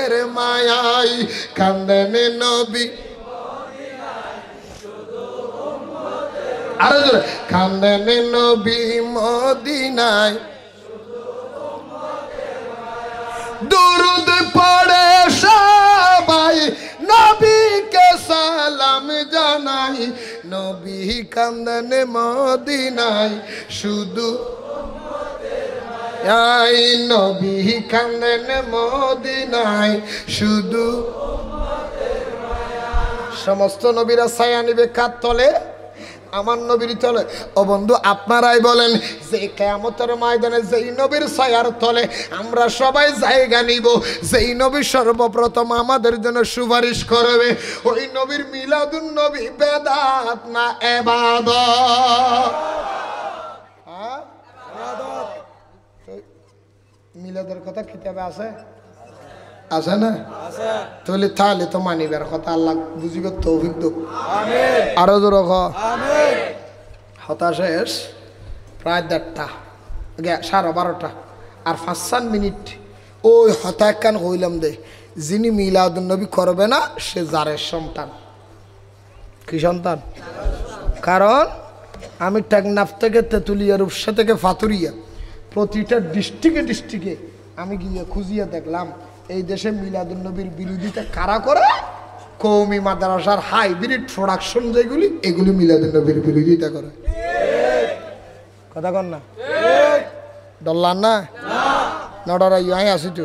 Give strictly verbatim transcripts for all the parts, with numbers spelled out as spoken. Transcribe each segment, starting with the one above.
উম্মতের মায়াই কান্দেন নবী আর জোরে কান্দেন নবী মদিনায় দুরুদ পড়ে সবাই নবীকে সালাম জানাই নবী কান্দেন মদিনায় শুধু আই নবী কান্দেন মদিনায় শুধু সমস্ত নবীরা ছায়া নিবে কার তলে আমার নবীর তলে ও বন্ধু আপনারাই বলেন যে কিয়ামতের ময়দানে যেই নবীর ছায়ার তলে আমরা সবাই জায়গা নিব যেই নবী সর্বপ্রথম আমাদের জন্য সুপারিশ করবে ওই নবীর মিলাদুন নবী বেদাত না ইবাদত হ্যাঁ ইবাদত মিলাদের কথা কিতাবে আছে আছে না আছে তাহলে তাহলে তো মানিবার কথা আল্লাহ বুঝিবে তৌফিক দাও আমিন আরো জোরে কও আমিন হতাশেষ প্রায় দেড়টা সাড়ে বারোটা আর পাঁচ সাত মিনিট ওই হতাশ কান হইলাম দে যিনি মিলাদুন নবী করবে না সে জারের সন্তান কি সন্তান কারণ আমি টেকনাফ থেকে তেতুলিয়া রূপসা থেকে ফাতুরিয়া প্রতিটা ডিস্ট্রিক্টে ডিস্ট্রিক্টে আমি গিয়ে খুঁজিয়ে দেখলাম এই দেশে মিলাদুন নবীর বিরোধিতা কারা করে কওমি মাদ্রাসার হাইব্রিড প্রোডাকশন যেগুলি এগুলি মিলাদুন নবীর বিরোধিতা করে কথা কন না ডরলাম না না ডরাই আই আসি তো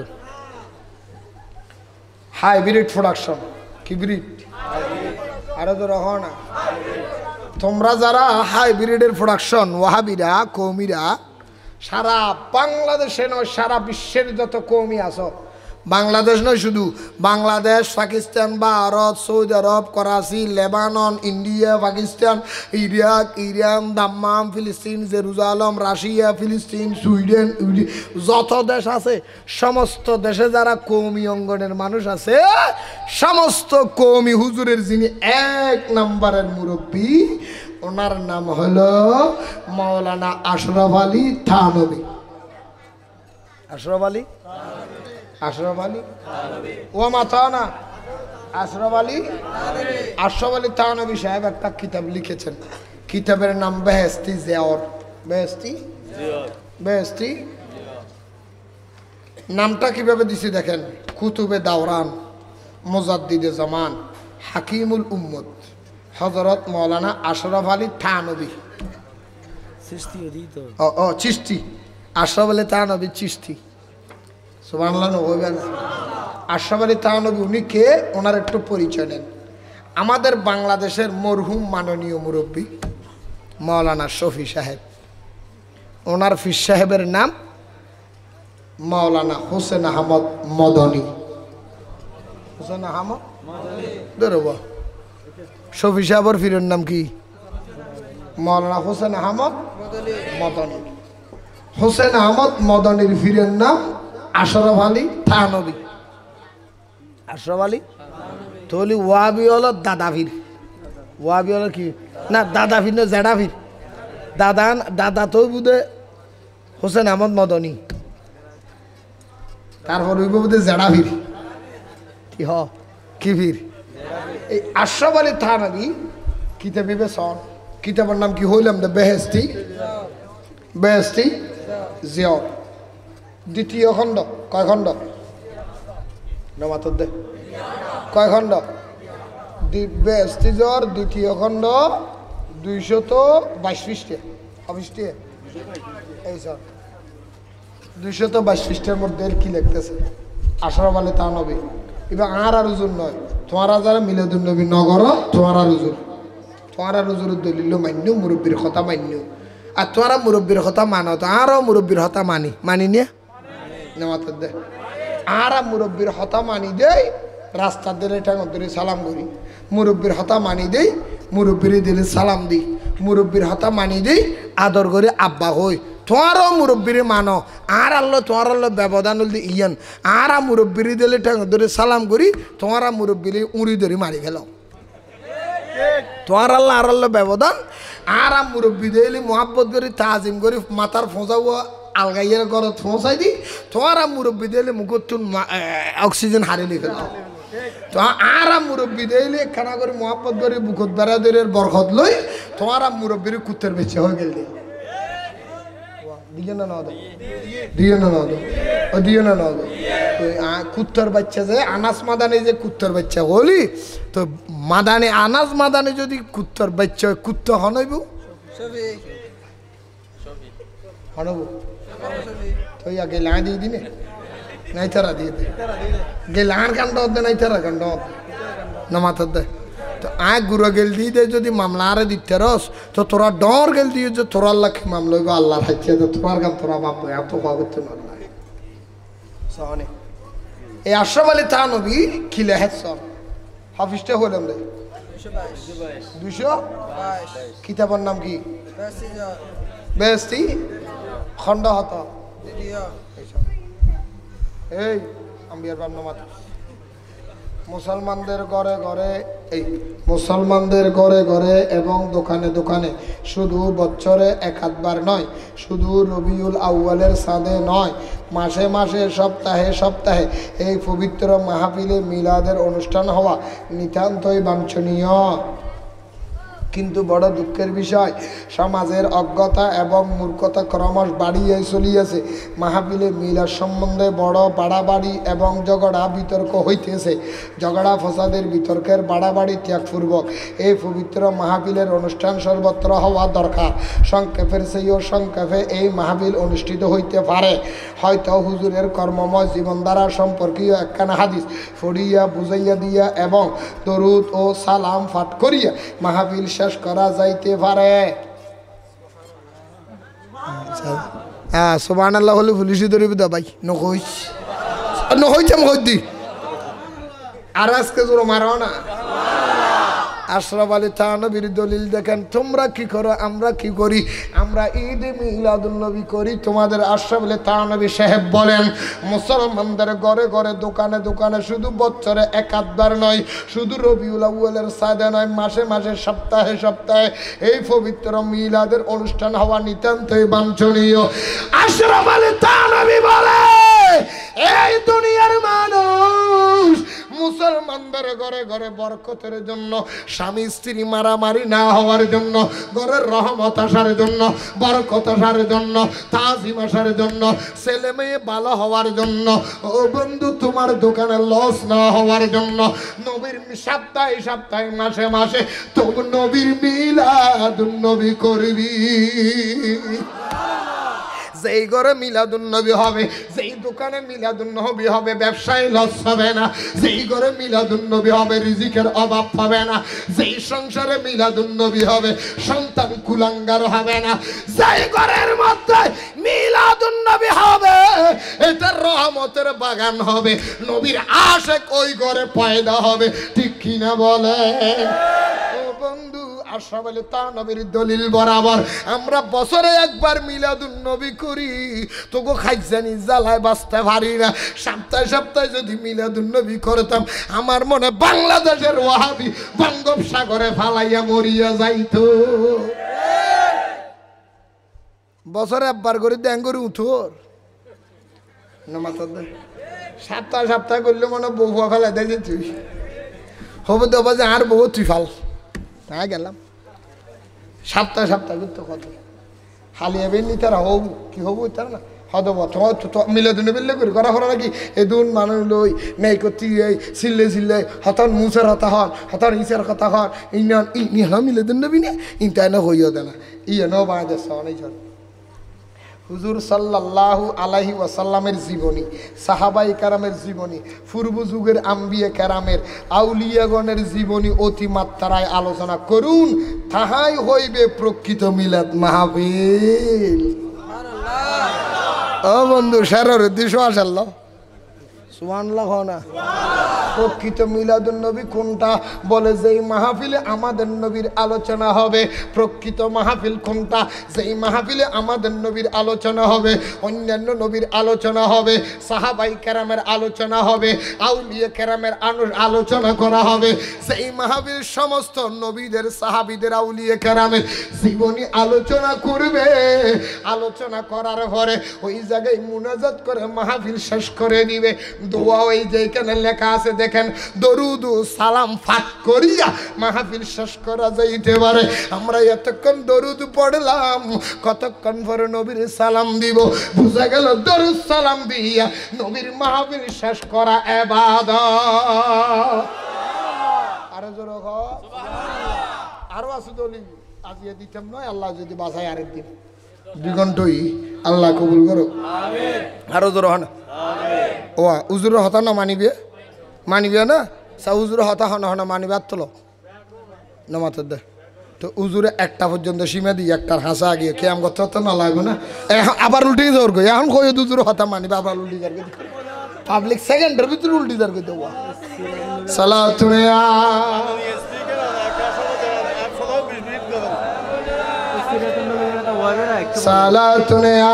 হাইব্রিড প্রোডাকশন কি ব্রিড আরো তো রহ না তোমরা যারা হাইব্রিডের প্রোডাকশন ওয়াহাবিরা কওমিরা সারা বাংলাদেশে নয় সারা বিশ্বের যত কওমি আছো বাংলাদেশ নয় শুধু Bangladesh Pakistan Bharat Saudi Arab Karachi Lebanon India Pakistan Iraq Iran Dammam ফিলিস্তিন জেরুজালেম রাশিয়া ফিলিস্তিন সুইডেন যত দেশ আছে সমস্ত দেশে যারা কওমি অঙ্গনের মানুষ আছে সমস্ত কওমি হুজুরের যিনি এক নম্বরের মুরব্বী ওনার নাম হলো মাওলানা আশরাফ আলী থানভী আশরাফ আলী আশরাফ আলী ও মাথা না আশরাফ আলী আশরাফ আলী থানভী সাহেব একটা কিতাব লিখেছেন কিতাবের নাম বেহেশতি জিয়ার বেহেশতি বেহেশতি নামটা কিভাবে দিছি দেখেন কুতুবে দাওরান মুজাদ্দিদে জামান হাকিমুল উম্মত হযরত মাওলানা আশরাফ আলী থানভী চিশতি ও ও চিশতি আশরাফ আলী থানভী চিশতি সুবহানাল্লাহ নবীন আশরাফ আলী থানভী উনি কে ওনার একটু পরিচয় নেন আমাদের বাংলাদেশের মরহুম মাননীয় মুরব্বী মাওলানা শফি সাহেব ওনার ফির সাহেবের নাম মাওলানা হোসেন আহমদ মদনী হোসেন আহমদ মদনী ধরবা শফি সাহেবের ফিরের নাম কি মাওলানা হোসেন আহমদ মদনী হোসেন আহমদ মদনীর ফিরের নাম আশরাফ আলী থানভী আশরাফ আলী তাহলে ওয়াবি হলো দাদাফির ওয়াবি হলো কি না দাদাফির না জেডাফির দাদা দাদা তো বুধে হোসেন আহমদ মদনী তারপর ওই বুধে জেডাফির কি হ কি ফির এই আশরাফ আলী থানভী কিতাব বিবেচন কিতাবের নাম কি হইলাম দে বেহেশতি বেহেশতি জিয়ার দ্বিতীয় খণ্ড কয় খণ্ড নমাতর দে কয় খণ্ড বেহেশতি জিয়ার দ্বিতীয় খণ্ড দুইশত বাইশ পৃষ্ঠে অপৃষ্ঠে এই স্যার দুইশত বাইশ পৃষ্ঠের মধ্যে কি লিখতেছে আশরাফ আলী থানভী এবার আর আর হুজুর নয় তোমারা যারা মিলাদুন নবী নগর তোমার আর হুজুর তোমার আর হুজুরের দলিল মান্য মুরব্বীর কথা মান্য আর তোরা মুরব্বীর কথা মানো তো আরও মুরব্বীর কথা মানি মানি নিয়ে নেওয়াতে দে আর মুরব্বীর হতা মানি দেই রাস্তার দিলে ঠ্যাঙর ধরে সালাম করি মুরব্বীর হতা মানি দেই মুরব্বীর দিলে সালাম দিই মুরব্বীর হতা মানি দেই আদর করে আব্বা হই তোমারও মুরব্বীরে মানো আর আল্লাহ তোমার আল্লাহ ব্যবধান হল ইয়ান আর মুরব্বীর দিলে ঠ্যাঙর ধরে সালাম করি তোমার মুরব্বীর উড়ি ধরে মারি গেল তোমার আল্লাহ আর আল্লাহ ব্যবধান আর মুরব্বী দিলে মোহাব্বত করি তাজিম করি মাথার ফোঁজাও আলগাইয়ের ঘরে পৌঁছাই দি তোমার মুরব্বী দিলে মুখতুন অক্সিজেন হারিয়ে ফেলত তো আর মুরব্বী দিলে খানা করে মহাপত করে বুকত বেড়াদের বরকত লই তোমার মুরব্বীর কুত্তের বেচে হয়ে গেল দিও না না দিও না না ও দিও না না কুত্তর বাচ্চা যে আনাস মাদানি যে কুত্তর বাচ্চা বলি তো মাদানি আনাস মাদানি যদি কুত্তর বাচ্চা হয় কুত্ত হনইব হনব তো ইয়া গেলা দিয়ে দিনে নাই তারা দিয়ে দে গেলার কাণ্ড হতে নাই তারা কাণ্ড না মাথার দে তো আয় গুড়া গেল দিয়ে দে যদি মামলা আরে দিতে রস তো তোরা ডর গেল দিয়ে যে তোরা আল্লাহ মামলা হইব আল্লাহর হাইছে তো তোমার গান তোরা বাপ এত করতে না সহনে এই আশরাফ আলী থানবী কি লেহেছেন হাফিজটা হলাম রে দুশো কিতাবের নাম কি বেস্তি খণ্ড হত এই আম্বিয়ার বাম নামাত মুসলমানদের ঘরে ঘরে এই মুসলমানদের ঘরে ঘরে এবং দোকানে দোকানে শুধু বছরে এক আধবার নয় শুধু রবিউল আউয়ালের সাদে নয় মাসে মাসে সপ্তাহে সপ্তাহে এই পবিত্র মাহফিলে মিলাদের অনুষ্ঠান হওয়া নিতান্তই বাঞ্ছনীয় কিন্তু বড় দুঃখের বিষয় সমাজের অজ্ঞতা এবং মূর্খতা ক্রমশ বাড়িয়ে চলিয়েছে মাহফিলে মিলাদ সম্বন্ধে বড় বাড়াবাড়ি এবং ঝগড়া বিতর্ক হইতেছে ঝগড়া ফসাদের বিতর্কের বাড়াবাড়ি ত্যাগপূর্বক এই পবিত্র মাহফিলের অনুষ্ঠান সর্বত্র হওয়া দরকার সংক্ষেপের সেইও সংক্ষেপে এই মাহফিল অনুষ্ঠিত হইতে পারে হয়তো হুজুরের কর্মময় জীবনধারা সম্পর্কীয় একখানা হাদিস ফড়িয়া বুঝাইয়া দিয়া এবং দরুদ ও সালাম পাঠ করিয়া মাহফিল শেষ করা যাইতে পারে হ্যাঁ সুবহানাল্লাহ হলে পুলিশি ধরিবি দা ভাই নকইস নকইছাম কইদি আর আজকে জোর মারো না আশরাফ আলী থানবীর দলিল দেখেন তোমরা কি করো আমরা কি করি আমরা ঈদ মিলাদুন্নবী করি তোমাদের আশরাফ আলী থানবী সাহেব বলেন মুসলমানদের ঘরে ঘরে দোকানে দোকানে শুধু বছরে এক আধবার নয় শুধু রবিউল আউয়ালের সাদে নয় মাসে মাসে সপ্তাহে সপ্তাহে এই পবিত্র মিলাদের অনুষ্ঠান হওয়া নিতান্তই বাঞ্ছনীয় আশরাফ আলী থানবী বলে এই দুনিয়ার মানুষ মুসলমানদের ঘরে ঘরে বরকতের জন্য স্বামী স্ত্রী মারামারি না হওয়ার জন্য ঘরের রহমত আসার জন্য বরকত আসার জন্য তাজিম আসার জন্য ছেলে মেয়ে ভালো হওয়ার জন্য ও বন্ধু তোমার দোকানে লস না হওয়ার জন্য নবীর সপ্তাহে সপ্তাহে মাসে মাসে তবু নবীর মিলাদুন্নবী করবি যেই ঘরে মিলাদুন্নবী হবে যেই দোকানে মিলাদুন্নবী হবে ব্যবসায় লস হবে না যেই ঘরে মিলাদুন্নবী হবে রিজিকের অভাব হবে না যেই সংসারে মিলাদুন্নবী হবে সন্তান কুলাঙ্গার হবে না যেই ঘরের মধ্যে মিলাদুন্নবী হবে এটা রহমতের বাগান হবে নবীর আশিক ওই ঘরে পয়দা হবে ঠিক কিনা বলে ও বন্ধু আশরাফ আলী থানবীর দলিল বরাবর আমরা বছরে একবার মিলাদুন্নবী করি তোকে খাইজানি জ্বালায় বাঁচতে পারি না সপ্তাহে সপ্তাহে যদি মিলাদুন্নবী করতাম আমার মনে বাংলাদেশের ওয়াহাবি বঙ্গোপসাগরে ফালাইয়া মরিয়া যাইতো বছরে একবার করে দেন করে উঠোর না মাথা সপ্তাহে সপ্তাহে করলে মনে বহুয়া ফেলাই দেয় যে তুই হবে তো বাজে আর বহু তুই ফাল না গেলাম সপ্তাহে সপ্তাহে করতে কত হালিয়া বেননি তারা হব কি হবো তারা না হদব মিলাদুন্নবী বিল্লে করি করা হলো নাকি এ দুন মানুষ লই মেয়ে করতে চিল্লে চিল্লে হতন মুসের হতা হন হতন ইসের কথা হন ইন ইনি হ্যাঁ মিলাদুন্নবী নে ইনটা না হইও দেনা ইয়ে নো বাংলাদেশ অনেক জন হুজুর সাল্লাল্লাহু আলাইহি ওয়াসাল্লামের জীবনী সাহাবাই কারামের জীবনী পূর্ব যুগের আম্বিয়া কেরামের আউলিয়াগণের জীবনী অতিমাত্রায় আলোচনা করুন তাহাই হইবে প্রকৃত মিলাদ মাহফিল ও বন্ধু সারার উদ্দেশ্য আসাল্লাহ সুবহানাল্লাহ না প্রকৃত মিলাদুন নবী কোনটা বলে যেই মাহফিলে আমাদের নবীর আলোচনা হবে প্রকৃত মাহফিল কোনটা যেই মাহফিলে আমাদের নবীর আলোচনা হবে অন্যান্য নবীর আলোচনা হবে সাহাবাই কেরামের আলোচনা হবে আউলিয়া কেরামের আলোচনা করা হবে সেই মাহফিল সমস্ত নবীদের সাহাবীদের আউলিয়া কেরামের জীবনী আলোচনা করবে আলোচনা করার পরে ওই জায়গায় মুনাজাত করে মাহফিল শেষ করে দিবে দোয়া ওই যেখানে লেখা আছে দেখেন দরুদ ও সালাম ফাঁক করিয়া মাহফিল শেষ করা যাইতে পারে আমরা এতক্ষণ দরুদ পড়লাম কতক্ষণ পরে নবীর সালাম দিব বুঝা গেল দরুদ সালাম দিয়া নবীর মাহফিল শেষ করা ইবাদত আরো জোরে সুবহানাল্লাহ আরো আছে দলিল আজিয়ে দিতাম নয় আল্লাহ যদি বাঁচায় আরেকদিন দুই ঘন্টাই আল্লাহ কবুল করো আমিন আরো জোরে হন আমিন ও উজুর হতা না মানিবে মানিবে না সা উজুর হতা হন হন মানিবে আত্তলো নমাত দে তো উজুরে একটা পর্যন্ত সীমা দিই একটার হাসা গিয়ে কেয়াম করতে হতো না লাগবে না আবার উল্টে যাওয়ার গো এখন কই উজুর হতা মানিবে আবার উল্টে যাওয়ার পাবলিক সেকেন্ডের ভিতরে উল্টে যাওয়ার গো দেওয়া সালাতুনে আ সালাতুনে আ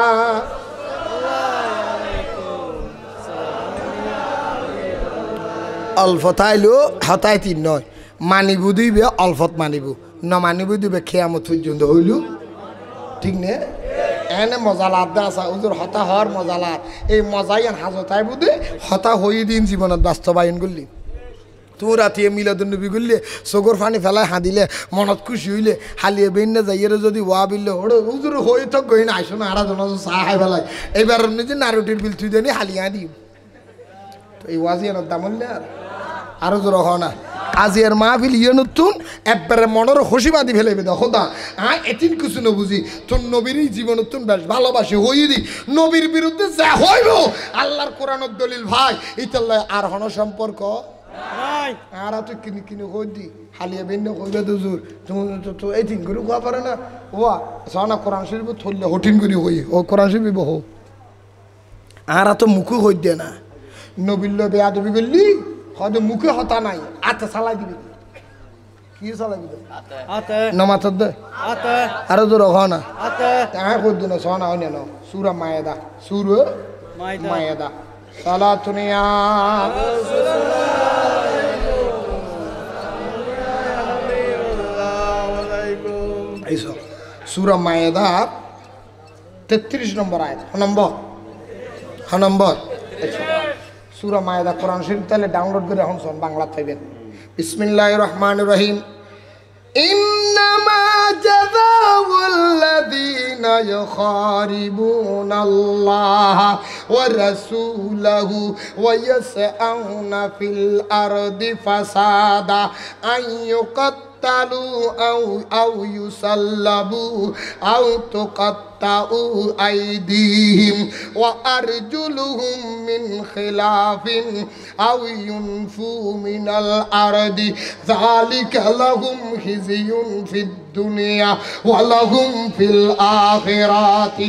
অল্পতাইলো হতাই তিন নয় মানিব দিবে অল্পত মানিব ন মানিব দিবে খেয়ামত পর্যন্ত হইল ঠিক নে এনে মজালাত দা আসা উজুর হতা হওয়ার মজালাত এই মজাই হাজতাই বুধে হতা হই দিন জীবনত বাস্তবায়ন করলি তুই রাতিয়ে মিলাদুন নবী করলে চকুর পানি ফেলাই হাঁদিলে মনত খুশি হইলে হালিয়ে বেইনে যাইয়ের যদি ওয়া বিললে ওড়ো উজুর হই তো গই না আইসো না আরা জন চাহ খাই ফেলাই এইবার নিজে নারুটির বিল তুই দেনি হালিয়া দিম তো এই ওয়াজিয়ানোর দাম হইলে আর আরো জোর হ না আজিয়ার মাহফিল ইয়ে নতুন একবারে মনের হসিবাদি ফেলে দেখো দা আ এতিন কিছু ন বুঝি তোর নবীরই জীবন নতুন বেশ ভালোবাসে হইয়ে দি নবীর বিরুদ্ধে যা হইব আল্লাহর কোরআনের দলিল ভাই ইতাল্লাহ আর হন সম্পর্ক নাই আর তুই কিনি কিনি কই দি হালিয়া বেন্য কইবে দুজুর তুমি তো এই তিন করে কোয়া পারে না ওয়া সানা কোরআন শরীফ থললে হটিন করি হই ও কোরআন শরীফ বহু আর তো মুখু হই দে না নবীর লো বেয়াদবি বললি হয়তো মুখে হতা নাই আতে চালাই দিবি কি চালাই দিবি আতে নমাত দে আতে আরো জোর হ না আতে তাহা কই দিন সোনা হই না সূরা মায়েদা সূরা মায়েদা মায়েদা সালাতুনিয়া এইসব সূরা মায়েদা তেত্রিশ নম্বর আয়াত নম্বর হ নম্বর সূরা মায়েদা কোরআন শরীফ তাহলে ডাউনলোড করে এখন শোন বাংলা থাকবেন বিসমিল্লাহির রহমানির রহিম ইন্নামা জাযাউল লাযীনা ইউখারিবুনাল্লাহ ওয়া রাসূলাহু ওয়া ইয়াসআউনা ফিল আরদি ফাসাদা আইয়ুকাত তালু আউ আউ ইউসাল্লাবু আউ তুকাত্তাউ আইদিহিম ওয়া আরজুলুহুম মিন খিলাফিন আউ ইউনফু মিনাল আরদি যালিকা লাহুম খিজিয়ুন ফিদ দুনিয়া ওয়া লাহুম ফিল আখিরাতি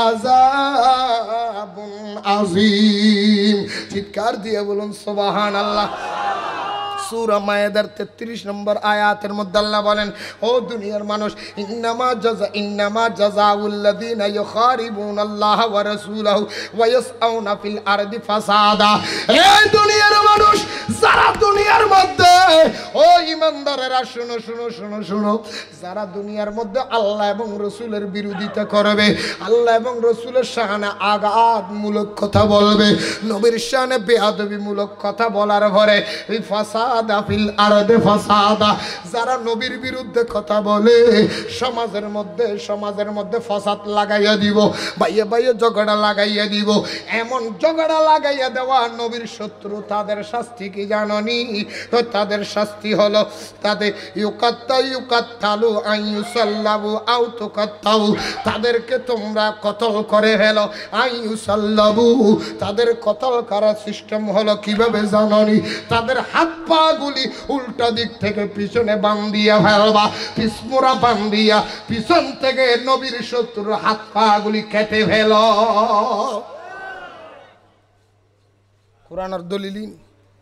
আযাবুন আযীম চিৎকার দিয়ে বলুন সুবহানাল্লাহ সূরা মায়েদার তেত্রিশ নম্বর আয়াতের মধ্যে আল্লাহ বলেন ও দুনিয়ার মানুষ ইন্নামা জাযা ইন্নামা জাযাউল লাযীনা ইউখারিবুনাল্লাহ ওয়া রাসূলাহু ওয়া ইয়াসআউনা ফিল আরদি ফাসাদা এই দুনিয়ার মানুষ যারা দুনিয়ার মধ্যে ও ঈমানদারেরা শুনো শুনো শুনো শুনো যারা দুনিয়ার মধ্যে আল্লাহ এবং রাসূলের বিরোধিতা করবে আল্লাহ এবং রাসূলের শানে আঘাতমূলক কথা বলবে নবীর শানে বেয়াদবিমূলক কথা বলার পরে এই ফাসাদ ফিল আরদে ফাসাদা যারা নবীর বিরুদ্ধে কথা বলে সমাজের মধ্যে সমাজের মধ্যে ফাসাদ লাগাইয়া দিব ভাইয়ে ভাইয়ে ঝগড়া লাগাইয়া দিব এমন ঝগড়া লাগাইয়া দেওয়া নবীর শত্রু তাদের শাস্তি কি জাননি তো তাদের শাস্তি হলো তাদের ইউকাত্তা ইউকাত্তালু আইয়ুসাল্লাবু আউ তুকাত্তাউ তাদেরকে তোমরা কতল করে ফেলো আইয়ুসাল্লাবু তাদের কতল করার সিস্টেম হলো কিভাবে জাননি তাদের হাত পা গুলি উল্টা দিক থেকে পিছনে বান্ধিয়া ফেলবা পিছমোড়া বান্ধিয়া পিছন থেকে নবীর শত্রুর হাত পা গুলি কেটে ফেল কোরআনের দলিল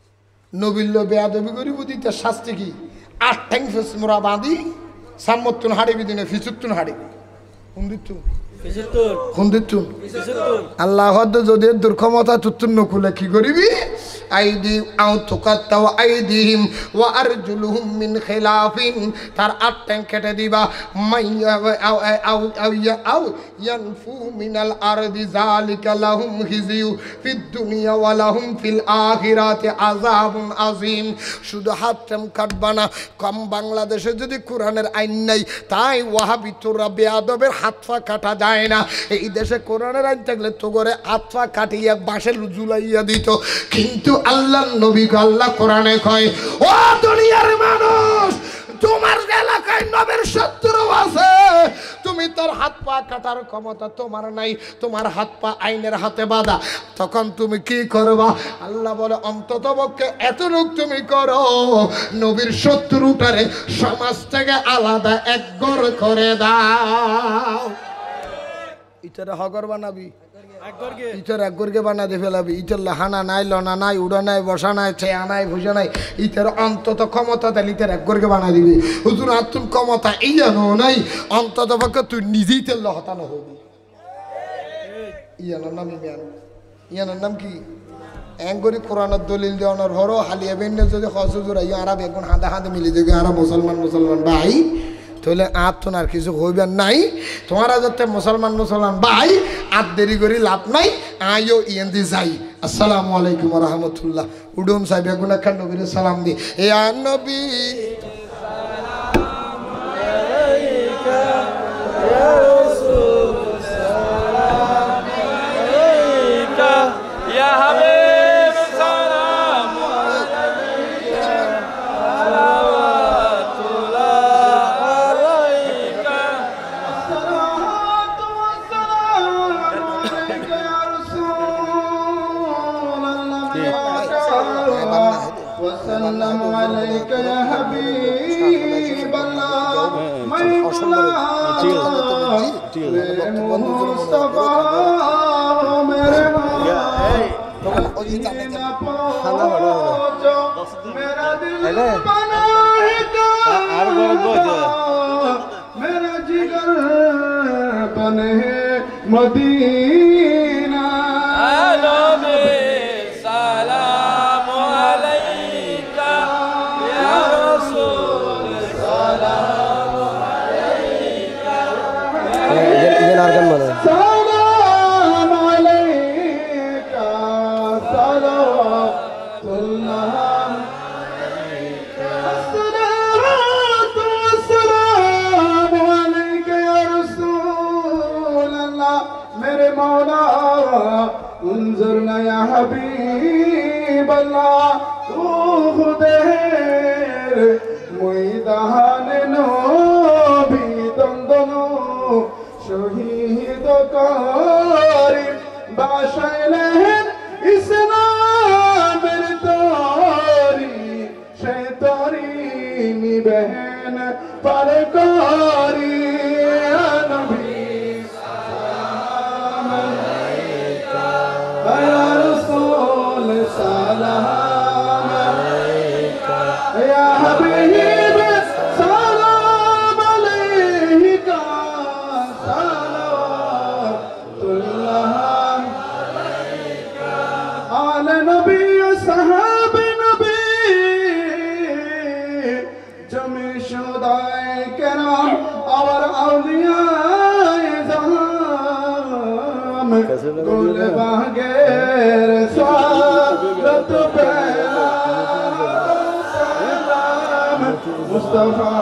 নবিল্ল বেয়াদবি করি বুঝিতে শাস্তি কি আট ঠ্যাং ফেস মোরা বাঁধি সাম্মতুন হাড়িবি দিনে ফিচুত্তুন হাড়িবি হুন্দিত্তুন হুন্দিত্তুন আল্লাহ যদি দুর্ক্ষমতা তুত্তুন নকুলে কি করিবি আইদি আও তুকাত্তাও আইদিহিম ওয়া আরজুলুহুম মিন খিলাফিন তার আট ঠ্যাং কেটে দিবা মাইয়া আও আও আও আও ইয়ানফু মিনাল আরদি যালিকা লাহুম খিজিউ ফিদ দুনিয়া ওয়া লাহুম ফিল আখিরাতি আযাবুন আযীম শুধু হাত ঠ্যাং কাটবা না কম বাংলাদেশে যদি কোরআনের আইন নাই তাই ওয়াহাবিতুরা বেয়াদবের হাত পা কাটা যায় না এই দেশে কোরআনের আইন থাকলে তো করে হাত পা কাটিয়ে বাঁশের ঝুলাইয়া দিত কিন্তু আল্লাহর নবী আল্লাহ কোরআনে কয় ও দুনিয়ার মানুষ তোমার এলাকায় নবীর শত্রু আছে তুমি তার হাত পা কাটার ক্ষমতা তোমার নাই তোমার হাত পা আইনের হাতে বাঁধা তখন তুমি কি করবা আল্লাহ বলে অন্ততপক্ষে এতটুক তুমি করো নবীর শত্রুটারে সমাজ থেকে আলাদা একগর করে দাও ইটারে হগর বানাবি ইটার একগরকে বানা দিয়ে ফেলাবি ইটার হানা নাই লনা নাই উড়া নাই বসা নাই ছেয়া নাই ভুজা নাই ইটার অন্তত ক্ষমতা দিলে ইটার একগরকে বানা দিবি হুজুর আতুন ক্ষমতা ইয়ানো নাই অন্তত পক্ষে তুই নিজেই তেল হতানো হবি ইয়ানোর নাম ইমিয়ান ইয়ানোর নাম কি এঙ্গরি কোরআনের দলিল দেওয়ানোর হরো হালিয়া বেন্নে যদি হসুজুর আইয়া আরব এখন হাঁদা হাঁদে মিলে দেখে আরব মুসলমান মুসলমান ভাই তাহলে আর তো আর কিছু হইবেন নাই তোমারা যাতে মুসলমান মুসলমান ভাই আর দেরি করি লাভ নাই আইও ইয়েন্দি যাই আসসালামু আলাইকুম রহমতুল্লাহ উডুম সাহেব গুনা খান নবীর সালাম দি এ আর নবী والسلام عليك يا حبيب الله مولى مصطفى मेरे मेरा दिल बना मेरा जिगर बने मदीना انظرنا يا حبيب الله روح دهر ميدان نبي دندنو شهيد كريم باشيلهن اسلام التاري شيطاري مي بهن پرکاری يا نبي يا رسول سلام عليك يا حبيب سلام عليك صلوات الله عليك على نبي صحاب نبي جميع شهداء کرام اور اولیاء زہام گل باغیر سوالت پہلا سلام مصطفیٰ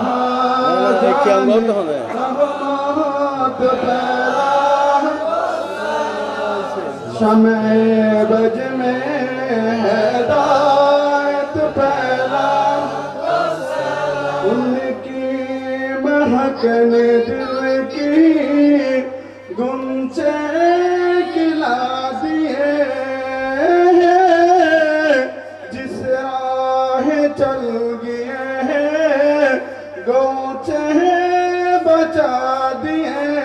رحمت پہلا شمع بج میں ہدایت پہلا ان کی مہک نے دل کی گنچے کھلا دیے جس راہ چل گئے ہیں گوچے بچا دیے